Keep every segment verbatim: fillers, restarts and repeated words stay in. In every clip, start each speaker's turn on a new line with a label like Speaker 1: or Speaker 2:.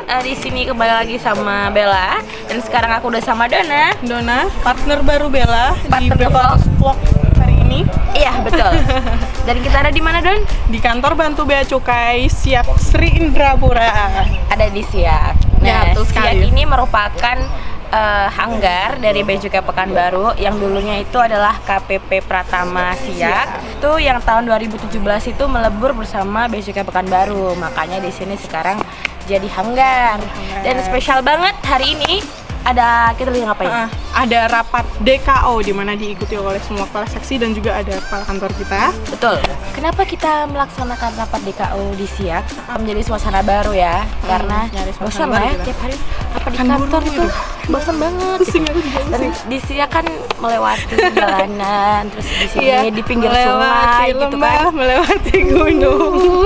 Speaker 1: uh, di sini kembali lagi sama Bella dan sekarang aku udah sama Dona.
Speaker 2: Dona, partner baru Bella
Speaker 1: Partner
Speaker 2: di Bella Vlog hari ini.
Speaker 1: Iya betul. Dan kita ada di mana Don?
Speaker 2: Di kantor Bantu Bea Cukai Siak Sri Indrapura.
Speaker 1: Ada di Siak.
Speaker 2: Ya,
Speaker 1: Nah,
Speaker 2: betul
Speaker 1: Siak
Speaker 2: sekali.
Speaker 1: ini merupakan uh, hanggar dari Bea Cukai Pekanbaru yang dulunya itu adalah K P P Pratama Siak. Itu yang tahun dua ribu tujuh belas itu melebur bersama Bea Cukai Pekanbaru. Makanya di sini sekarang jadi hanggar. Dan spesial banget hari ini ada kita lagi ngapain?
Speaker 2: Uh, ada rapat D K O di mana diikuti oleh semua kepala seksi dan juga ada kepala kantor kita.
Speaker 1: Betul. Kenapa kita melaksanakan rapat D K O di Siak? Menjadi suasana baru ya, hmm, karena bosan lah ya
Speaker 2: gitu.
Speaker 1: tiap hari apa di
Speaker 2: Kan
Speaker 1: kantor
Speaker 2: buru,
Speaker 1: itu
Speaker 2: aduh.
Speaker 1: bosan banget.
Speaker 2: Pusing
Speaker 1: Gitu.
Speaker 2: aku juga
Speaker 1: Dan
Speaker 2: pusing.
Speaker 1: di Siak kan melewati jalanan, terus di sini
Speaker 2: Iya,
Speaker 1: di pinggir
Speaker 2: melewati
Speaker 1: sungai gitu
Speaker 2: lembah,
Speaker 1: kan.
Speaker 2: melewati gunung.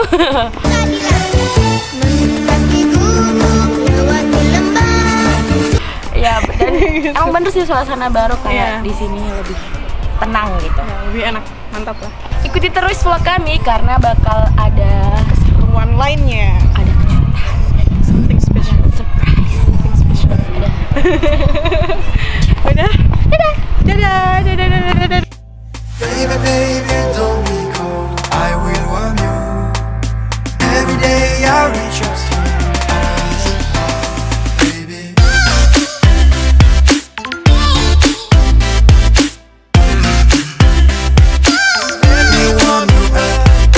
Speaker 1: Ya, dan emang bener sih suasana baru
Speaker 2: Iya.
Speaker 1: kayak di sini lebih tenang gitu.
Speaker 2: Ya, lebih enak, mantap lah.
Speaker 1: Ikuti terus vlog kami karena bakal ada
Speaker 2: Keseruan lainnya.
Speaker 1: ada kejutan,
Speaker 2: Something special.
Speaker 1: surprise.
Speaker 2: Something special.
Speaker 1: Ada.
Speaker 2: Udah? Dadah. Dadah. Dadah. Dadah. Dadah.
Speaker 3: Baby, baby, don't be cold. I will warm you. Every day I reach out to you. Baby. Let me warm you up.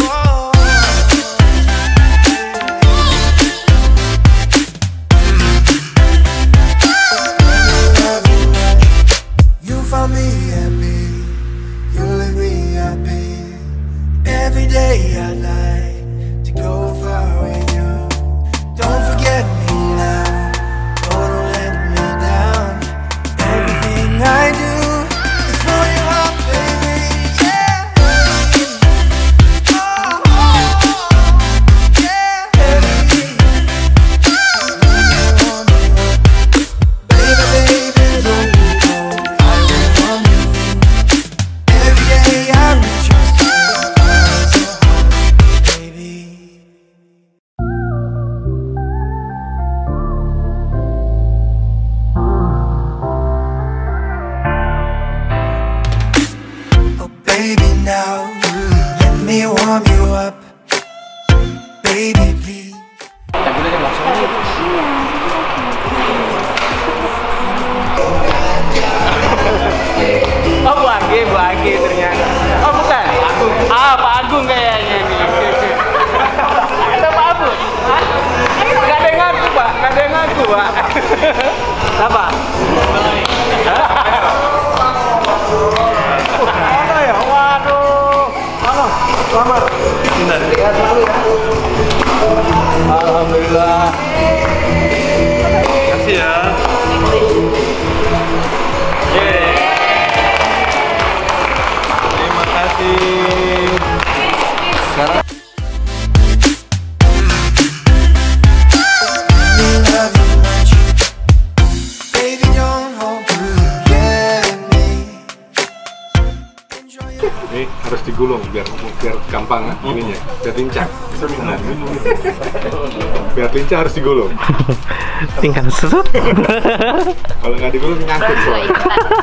Speaker 3: You found me happy. You leave me happy. Every day I like to go far with you. Don't forget me now. Don't let me down. Everything I do is for your heart, baby. Yeah. Oh, oh, yeah. Baby, baby, don't be cold. I will warm you. Every day I reach your baby. Oh baby, now let me warm you up. Baby, please.
Speaker 4: Oh, Bu Agi, Bu Agi ternyata. Oh, bukan? Agung. Ah, Pak Agung kayaknya nih. Ada Pak Agung? Hah? Nggak ada yang ngaku, Pak. Nggak ada yang ngaku, Pak. Apa? Hah? Mana ya? Waduh. Halo, selamat. Ya, selalu ya. Alhamdulillah. Terima kasih ya. Yeay. Terima kasih. Sekarang
Speaker 3: We love you much. Baby, don't hold forget me. Enjoy your
Speaker 5: Ini harus digulung biar biar gampang ininya, biar lincah. Nah, biar lincah harus digulung.
Speaker 4: tinggal serut.
Speaker 5: Kalau nggak digulung nyangkut soalnya.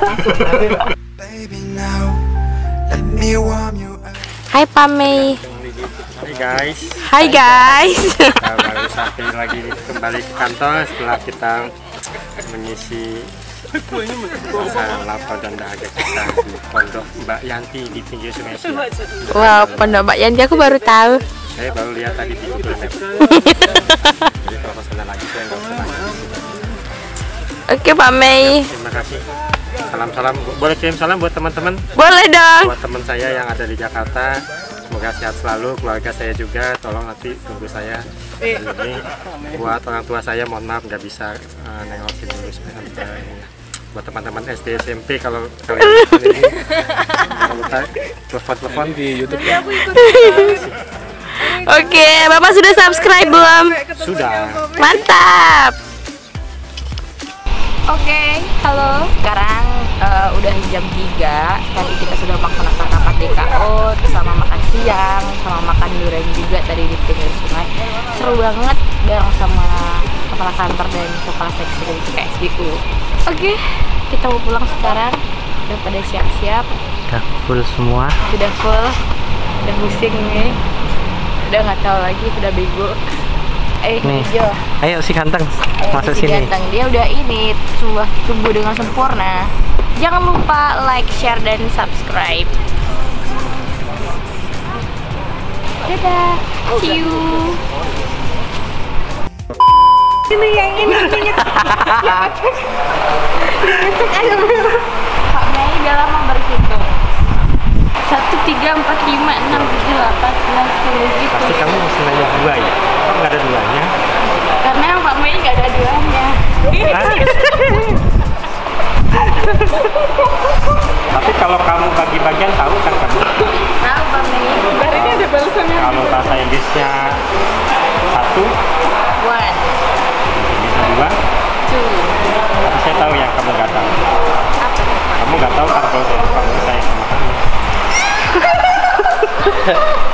Speaker 3: baby now. Let me warm you up.
Speaker 1: Hai Pamei.
Speaker 4: Hai guys.
Speaker 1: Hai guys.
Speaker 4: Kita baru saat ini lagi kembali ke kantor setelah kita mengisi masa lapor dan dahaga kita di pondok Mbak Yanti di pinggir Sungai Siak.
Speaker 1: Wow, Pondok Mbak Yanti aku baru tahu.
Speaker 4: Saya baru lihat tadi di Google Maps. Jadi kalau kesana lagi saya nggak usah lagi.
Speaker 1: Oke Pak Mei.
Speaker 4: Terima kasih. Salam-salam. Boleh kirim salam buat teman-teman?
Speaker 1: Boleh dong.
Speaker 4: Buat teman saya yang ada di Jakarta. Semoga sehat selalu. Keluarga saya juga. Tolong nanti tunggu saya. Dan ini buat orang tua saya, mohon maaf nggak bisa uh, nengokin dulu sampai ini. Buat teman-teman S D S M P kalau kalian nonton ini, jangan lupa telepon-telepon di YouTube.
Speaker 1: Oke, Bapak sudah subscribe belum?
Speaker 4: Sudah.
Speaker 1: Mantap. Oke, halo. Sekarang uh, udah jam tiga. Tadi kita sudah melaksanakan rapat D K O, sama makan siang, sama makan durian juga tadi di pinggir sungai. Seru banget bareng sama kepala kantor dan kepala seksi dari K S B U. Oke, kita mau pulang sekarang. Udah pada siap-siap.
Speaker 6: Udah full semua.
Speaker 1: Udah full. Udah pusing nih. Udah nggak tahu lagi, udah bego. Eh,
Speaker 6: Nih.
Speaker 1: Jo.
Speaker 6: Ayo si ganteng
Speaker 1: Ayo,
Speaker 6: masuk
Speaker 1: si
Speaker 6: sini.
Speaker 1: ganteng. Dia udah ini sudah tumbuh dengan sempurna. Jangan lupa like, share, dan subscribe. Dadah. See you. Ini yang ini, ini. Pak Mei udah lama berhitung. Satu, tiga, empat, lima, enam, tujuh, delapan, sembilan, sepuluh gitu.
Speaker 6: Pasti kamu mesti nanya dua ya? Kok nggak ada duanya?
Speaker 1: Karena Pak Mei nggak ada duanya.
Speaker 6: Tapi kalau kamu bagi-bagian tahu kan kamu?
Speaker 1: Tahu Pak Mei.
Speaker 2: Biar ini ada balasannya.
Speaker 6: Kalau bahasa Inggrisnya satu,
Speaker 1: One,
Speaker 6: bisa dua.
Speaker 1: two.
Speaker 6: Tapi saya tahu yang kamu nggak tahu.
Speaker 1: Apa?
Speaker 6: Kamu nggak tahu kan kalau kamu sayang sama kamu.